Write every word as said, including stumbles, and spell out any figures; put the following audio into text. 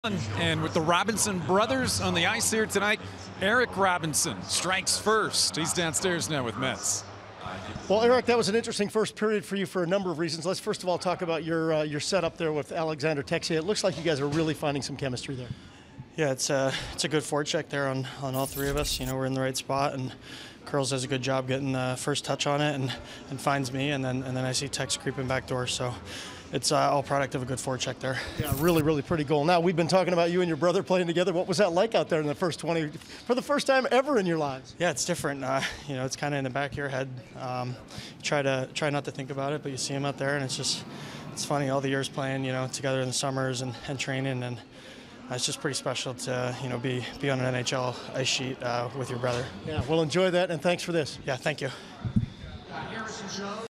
And with the Robinson brothers on the ice here tonight, Eric Robinson strikes first. He's downstairs now with Mets. Well, Eric, that was an interesting first period for you for a number of reasons. Let's first of all talk about your uh, your setup there with Alexander Texier. It looks like you guys are really finding some chemistry there. Yeah, it's a it's a good forecheck there on on all three of us. You know, we're in the right spot, and Curls does a good job getting the first touch on it and and finds me, and then and then I see Tex creeping back door. So it's uh, all product of a good forecheck there. Yeah, really, really pretty goal. Now, we've been talking about you and your brother playing together. What was that like out there in the first twenty, for the first time ever in your lives? Yeah, it's different. Uh, you know, it's kind of in the back of your head. Um, try to try not to think about it, but you see him out there, and it's just it's funny. All the years playing, you know, together in the summers and, and training, and uh, it's just pretty special to you know be be on an N H L ice sheet uh, with your brother. Yeah, well, enjoy that, and thanks for this. Yeah, thank you.